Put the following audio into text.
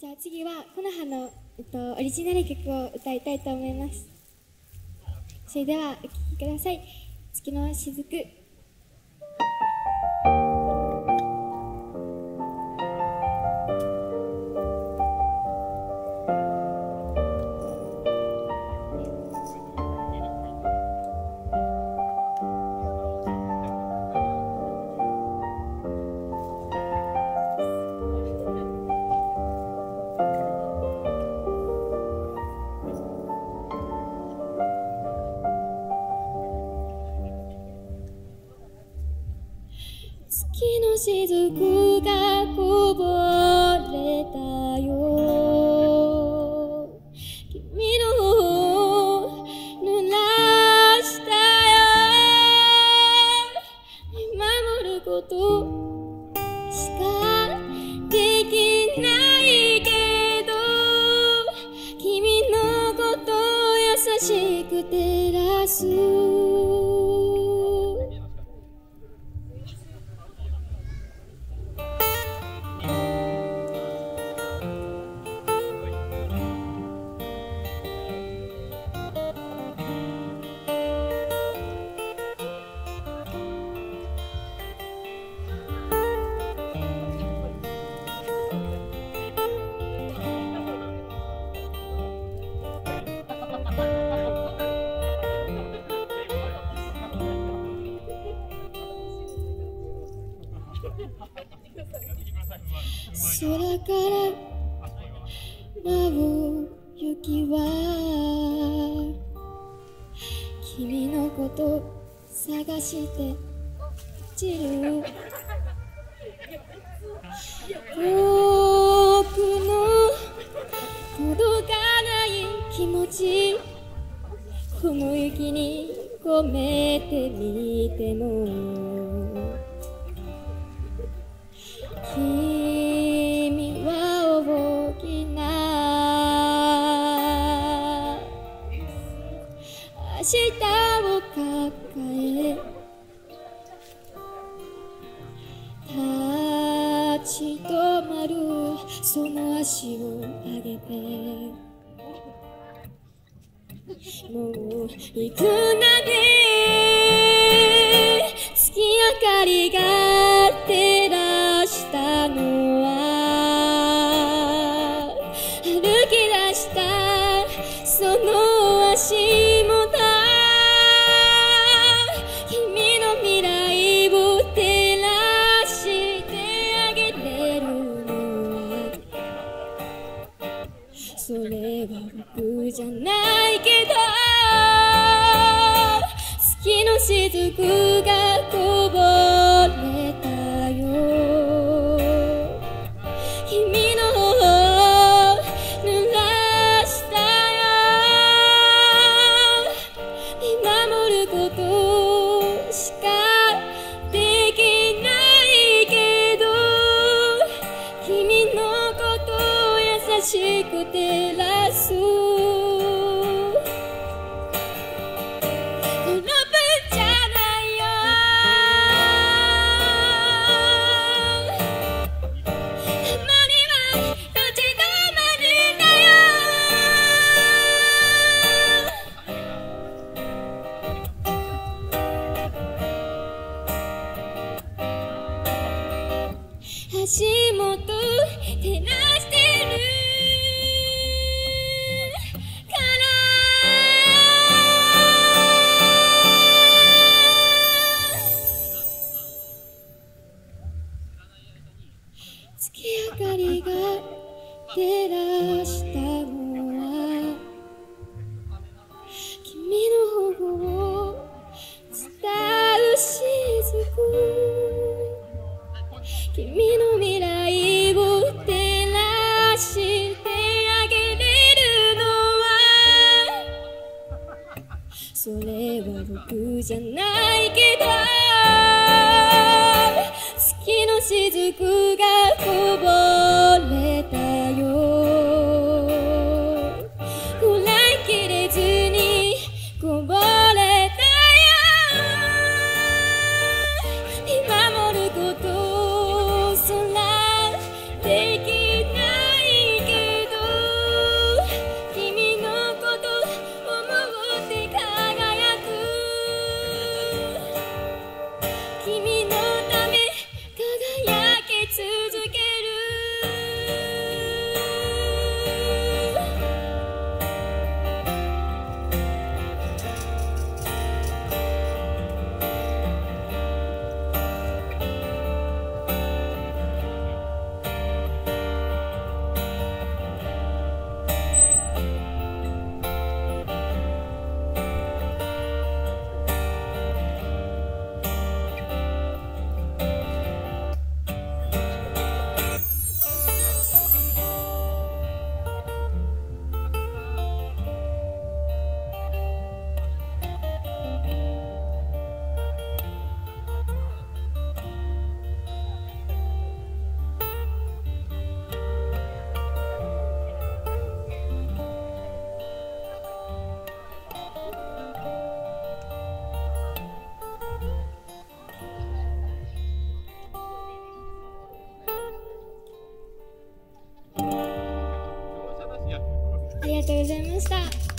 じゃあ次はこの葉の、オリジナル曲を歌いたいと思います。それではお聴きください。月のしずく。月のしずくがこぼれたよ、君の頬を濡らしたよ。見守ることしかできないけど、君のことを優しく照らす。空から舞う雪は君のこと探して落ちる。僕の届かない気持ち、この雪に込めてみても、君は大きな明日を抱え、立ち止まるその足を上げて、もう行くなで月明かりが照らしたのは、歩き出したその足元、君の未来を照らしてあげてるのは、それは僕じゃないけど、月のしずくがこぼれたよ。君の頬を濡らしたよ。見守ることしかできないけど、君のことを優しく照らす。足元照らしてるから月明かりが照らしたのは、君の頬を伝うしずく、君の未来を照らしてあげれるのは、それは僕じゃないけど、月のしずくがこぼれたよ。こらえきれずにこぼれたよ。見守ることできないけありがとうございました。